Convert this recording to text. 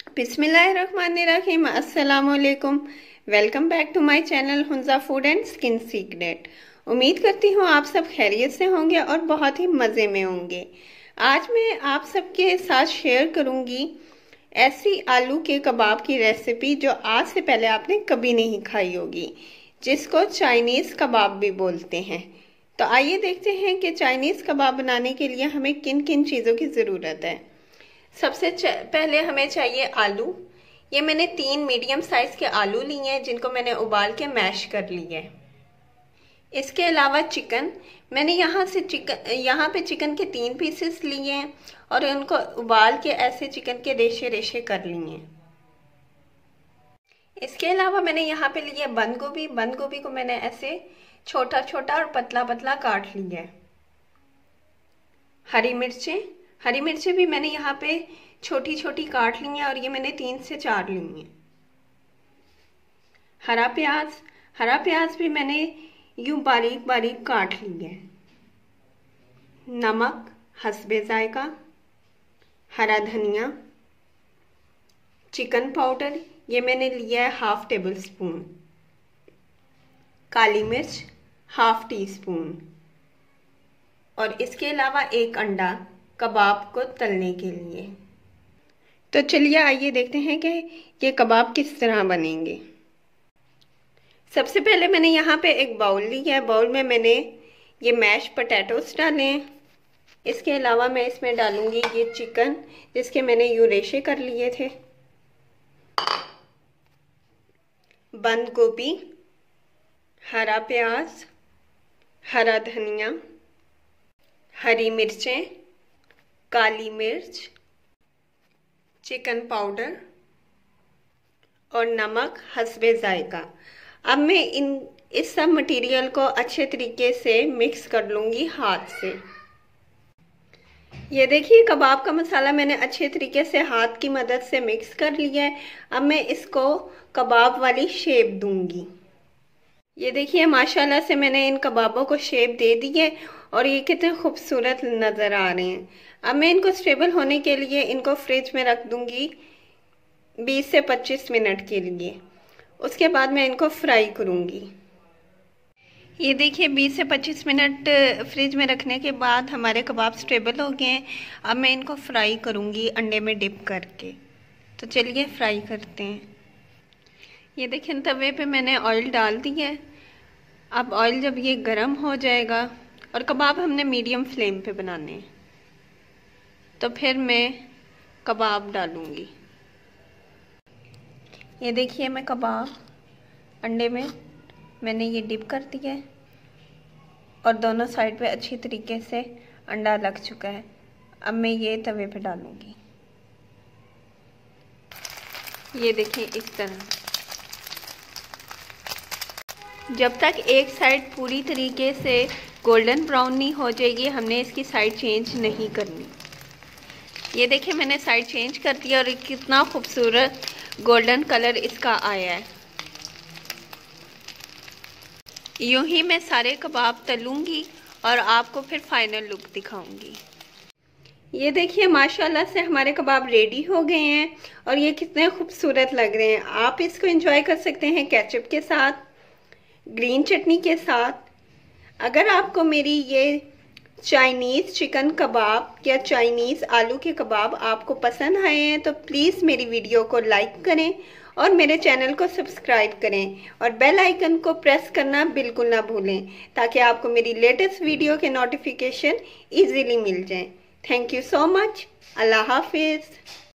बिस्मिल्लाहिर्रहमानिर्रहीम। अस्सलामुअलैकुम। Welcome back to my channel Hunza food and skin secret. उम्मीद करती हूँ आप सब खैरियत से होंगे और बहुत ही मज़े में होंगे। आज मैं आप सबके साथ शेयर करूँगी ऐसी आलू के कबाब की रेसिपी जो आज से पहले आपने कभी नहीं खाई होगी, जिसको चाइनीज़ कबाब भी बोलते हैं। तो आइए देखते हैं कि चाइनीज़ कबाब बनाने के लिए हमें किन किन चीज़ों की ज़रूरत है। सबसे पहले हमें चाहिए आलू। ये मैंने 3 मीडियम साइज के आलू लिए हैं, जिनको मैंने उबाल के मैश कर लिया है। इसके अलावा चिकन, मैंने यहाँ पे चिकन के 3 पीसेस लिए हैं और उनको उबाल के ऐसे चिकन के रेशे रेशे कर लिए हैं। इसके अलावा मैंने यहाँ पे लिया बंद गोभी। बंद गोभी को मैंने ऐसे छोटा छोटा और पतला पतला काट लिया है। हरी मिर्चें भी मैंने यहाँ पे छोटी छोटी काट ली हैं और ये मैंने 3 से 4 ली हैं। हरा प्याज भी मैंने यूं बारीक बारीक काट ली है। नमक हस्बे जायका, हरा धनिया, चिकन पाउडर ये मैंने लिया है 1/2 टेबल स्पून, काली मिर्च 1/2 टी स्पून और इसके अलावा 1 अंडा कबाब को तलने के लिए। तो चलिए आइए देखते हैं कि ये कबाब किस तरह बनेंगे। सबसे पहले मैंने यहाँ पे एक बाउल लिया है। बाउल में मैंने ये मैश पोटैटोस डाले हैं। इसके अलावा मैं इसमें डालूंगी ये चिकन, जिसके मैंने यूं रेशे कर लिए थे, बंद गोभी, हरा प्याज, हरा धनिया, हरी मिर्चें, काली मिर्च, चिकन पाउडर और नमक हस्बे जायका। अब मैं इस सब मटेरियल को अच्छे तरीके से मिक्स कर लूँगी हाथ से। ये देखिए कबाब का मसाला मैंने अच्छे तरीके से हाथ की मदद से मिक्स कर लिया है। अब मैं इसको कबाब वाली शेप दूंगी। ये देखिए माशाल्लाह से मैंने इन कबाबों को शेप दे दी है और ये कितने खूबसूरत नज़र आ रहे हैं। अब मैं इनको स्टेबल होने के लिए इनको फ्रिज में रख दूंगी 20 से 25 मिनट के लिए। उसके बाद मैं इनको फ्राई करूंगी। ये देखिए 20 से 25 मिनट फ्रिज में रखने के बाद हमारे कबाब स्टेबल हो गए हैं। अब मैं इनको फ्राई करूंगी अंडे में डिप करके। तो चलिए फ्राई करते हैं। ये देखिए तवे पे मैंने ऑयल डाल दिया है। अब ऑयल जब ये गर्म हो जाएगा, और कबाब हमने मीडियम फ्लेम पे बनाने हैं, तो फिर मैं कबाब डालूंगी। ये देखिए मैं कबाब अंडे में मैंने ये डिप कर दिया है और दोनों साइड पे अच्छी तरीके से अंडा लग चुका है। अब मैं ये तवे पे डालूंगी। ये देखिए इस तरह। जब तक एक साइड पूरी तरीके से गोल्डन ब्राउन नहीं हो जाएगी, हमने इसकी साइड चेंज नहीं करनी। ये देखिए मैंने साइड चेंज कर दिया और कितना खूबसूरत गोल्डन कलर इसका आया है। यूं ही मैं सारे कबाब तलूंगी और आपको फिर फाइनल लुक दिखाऊंगी। ये देखिए माशाल्लाह से हमारे कबाब रेडी हो गए हैं और ये कितने खूबसूरत लग रहे हैं। आप इसको एंजॉय कर सकते हैं केचप के साथ, ग्रीन चटनी के साथ। अगर आपको मेरी ये चाइनीज़ चिकन कबाब या चाइनीज़ आलू के कबाब आपको पसंद आए हैं तो प्लीज़ मेरी वीडियो को लाइक करें और मेरे चैनल को सब्सक्राइब करें और बेल आइकन को प्रेस करना बिल्कुल ना भूलें, ताकि आपको मेरी लेटेस्ट वीडियो के नोटिफिकेशन इजीली मिल जाएं। Thank you so much. अल्लाह हाफिज़।